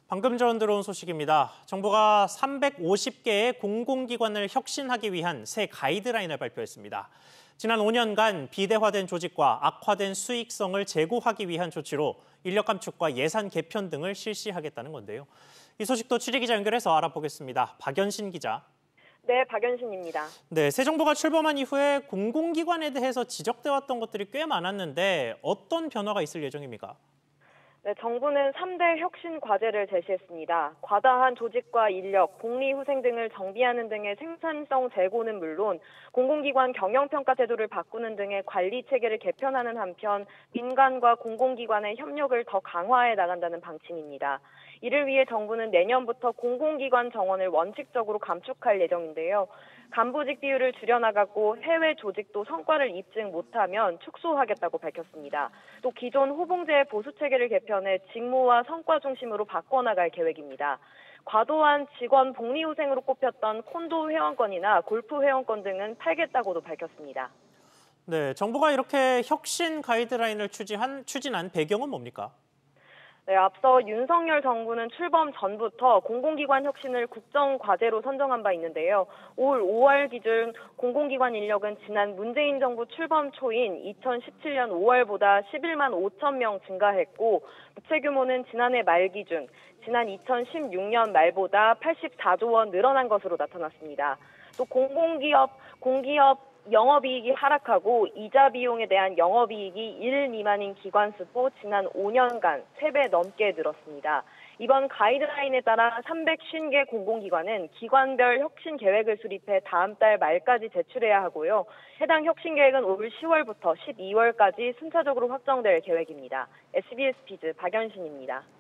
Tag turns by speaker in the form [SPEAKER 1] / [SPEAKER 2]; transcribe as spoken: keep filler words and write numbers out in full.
[SPEAKER 1] 방금 전 들어온 소식입니다. 정부가 삼백오십 개의 공공기관을 혁신하기 위한 새 가이드라인을 발표했습니다. 지난 오 년간 비대화된 조직과 악화된 수익성을 제고하기 위한 조치로 인력 감축과 예산 개편 등을 실시하겠다는 건데요. 이 소식도 취재기자 연결해서 알아보겠습니다. 박연신 기자.
[SPEAKER 2] 네, 박연신입니다.
[SPEAKER 1] 네, 새 정부가 출범한 이후에 공공기관에 대해서 지적돼 왔던 것들이 꽤 많았는데 어떤 변화가 있을 예정입니까?
[SPEAKER 2] 네, 정부는 삼 대 혁신 과제를 제시했습니다. 과다한 조직과 인력, 복리후생 등을 정비하는 등의 생산성 제고는 물론 공공기관 경영평가 제도를 바꾸는 등의 관리 체계를 개편하는 한편 민간과 공공기관의 협력을 더 강화해 나간다는 방침입니다. 이를 위해 정부는 내년부터 공공기관 정원을 원칙적으로 감축할 예정인데요. 간부직 비율을 줄여나가고 해외 조직도 성과를 입증 못하면 축소하겠다고 밝혔습니다. 또 기존 호봉제 보수 체계를 개편해 직무와 성과 중심으로 바꿔나갈 계획입니다. 과도한 직원 복리후생으로 꼽혔던 콘도 회원권이나 골프 회원권 등은 팔겠다고도 밝혔습니다.
[SPEAKER 1] 네, 정부가 이렇게 혁신 가이드라인을 추진한, 추진한 배경은 뭡니까?
[SPEAKER 2] 네, 앞서 윤석열 정부는 출범 전부터 공공기관 혁신을 국정과제로 선정한 바 있는데요. 올 오월 기준 공공기관 인력은 지난 문재인 정부 출범 초인 이천십칠 년 오월보다 십일만 오천 명 증가했고 부채 규모는 지난해 말 기준 지난 이천십육 년 말보다 팔십사조 원 늘어난 것으로 나타났습니다. 또 공공기업, 공기업 영업이익이 하락하고 이자 비용에 대한 영업이익이 일 미만인 기관 수도 지난 오 년간 세 배 넘게 늘었습니다. 이번 가이드라인에 따라 삼백오십 개 공공기관은 기관별 혁신 계획을 수립해 다음 달 말까지 제출해야 하고요. 해당 혁신 계획은 올 시월부터 십이월까지 순차적으로 확정될 계획입니다. 에스비에스 피즈 박연신입니다.